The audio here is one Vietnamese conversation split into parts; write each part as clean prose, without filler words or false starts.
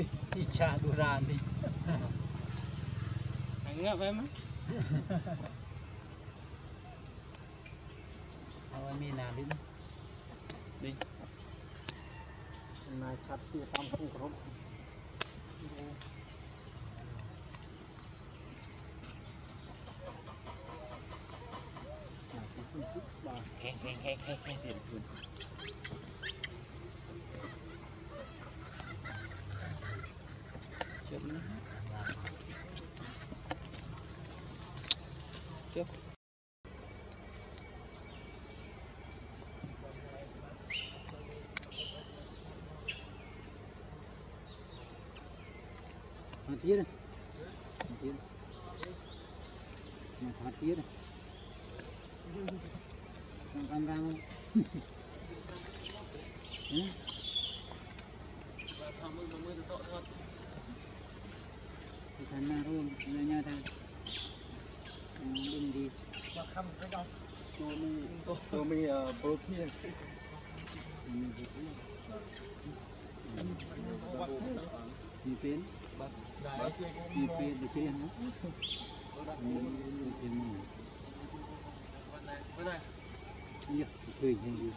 đi chả đồ ràn đi anh ngáp em á thôi mi nào đi đi này chặt tia tam không có he tiền luôn trước hạt tía đây hạt tía đây con camera không thì thành ra luôn nha thằng đừng đi mà không cái đâu tôi mình protein đi pin đi pin hả bên này nhỉ cười gì đi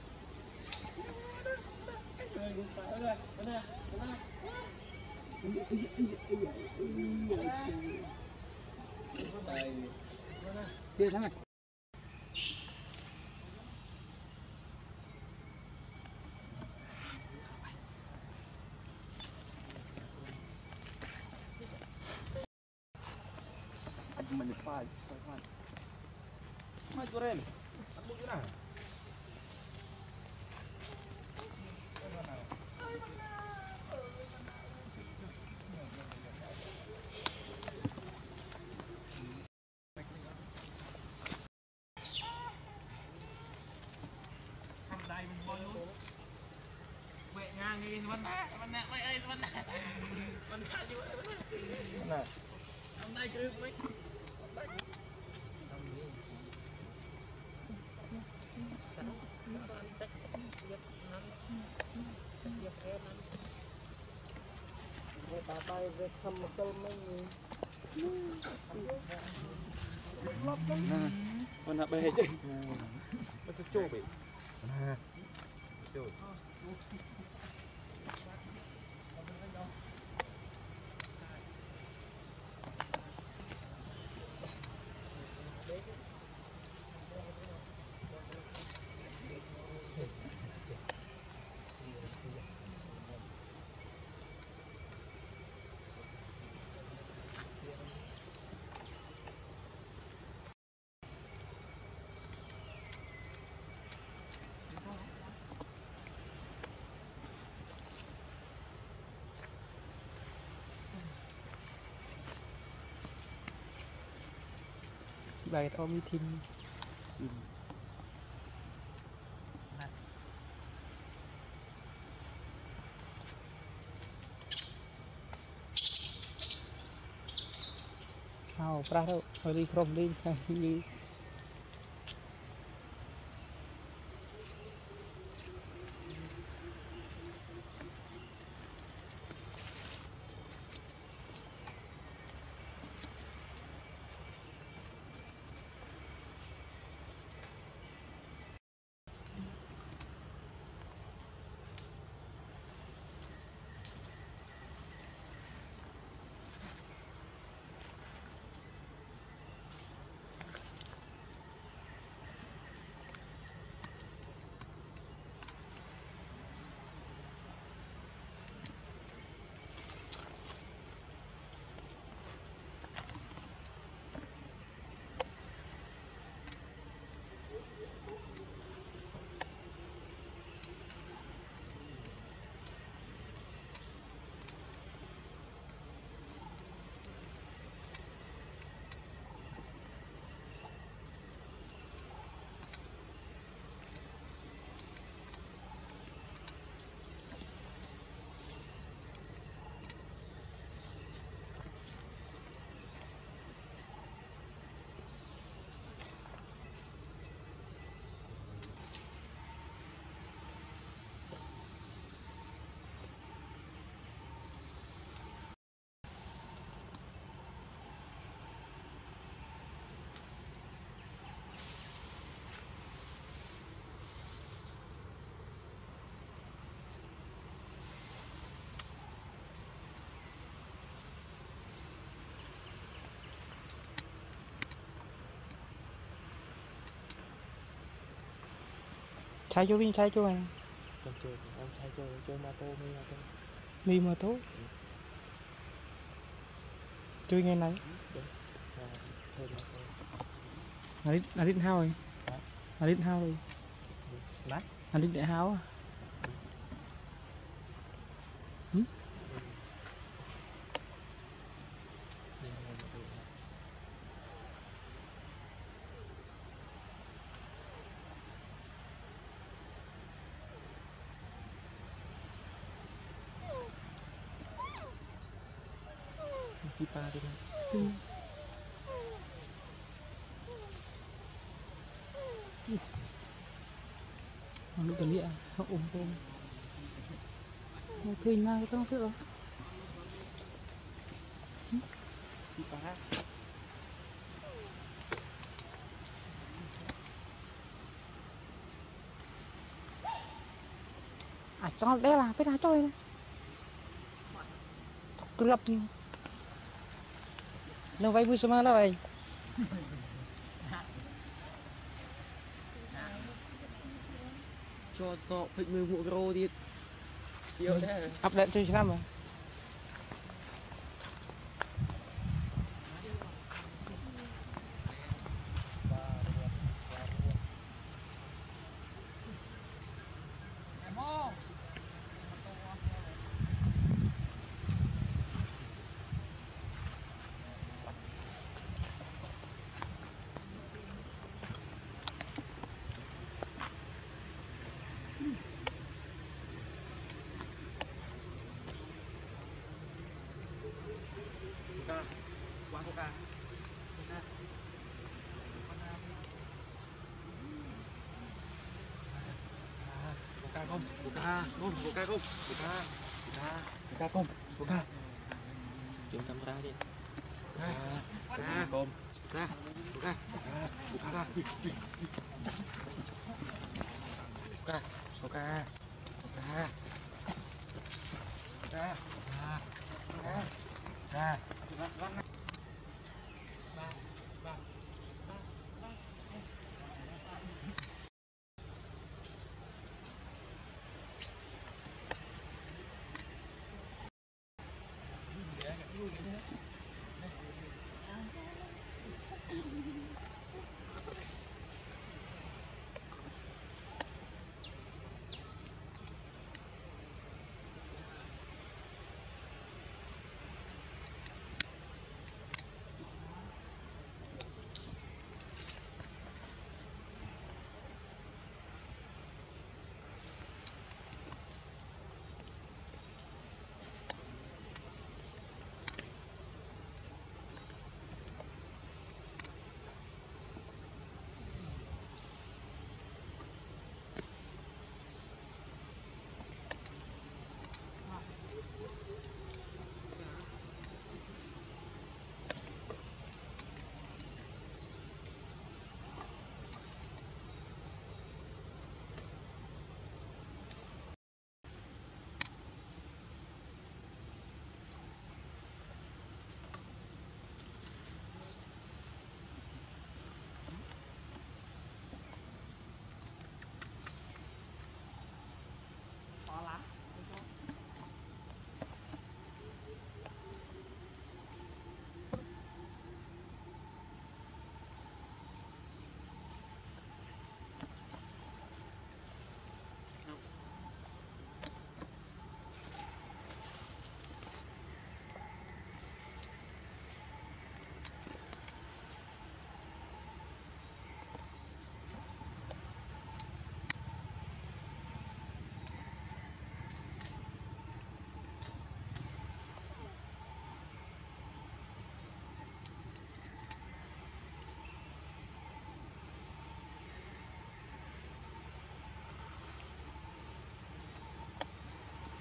kia thằng này mình phải mai cho em ăn bún nào mẹ ngang đi vấn nè mày ơi vấn nè hôm nay cứ mấy bay về thăm một câu mấy con hạ bê chứ nó cứ trô bị bài to meeting sao pra đâu đi không đi thay như trái cho trái cho anh Cầm chơi em sai chơi ma tô mi ma tô. mi mà tốt chơi ngày này Chơi ma tô. anh đi hao rồi anh đi hao rồi Đấy. anh đi để hao à Đi pa đi. nó được lịa nó ôm nó cười mà cái con cứ Đi pa. à cho đây là cái đá trôi này cứ lập đi nó vay vui sama là vậy Cho to phịch mười vụ rô đi. Yêu đấy. update chơi năm rồi Quá coca. Coca không? Coca không? Coca không? Coca. Coca. Coca không? Coca. Chuyển camera đi. Coca không? Coca. Coca. Coca. Coca. Coca. Coca. Coca. Coca. Coca.